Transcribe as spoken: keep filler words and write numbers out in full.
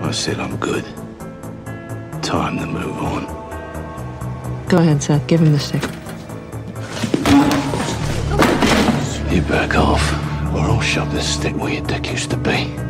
I said I'm good. Time to move on. Go ahead, Seth. Give him the stick. You back off, or I'll shove this stick where your dick used to be.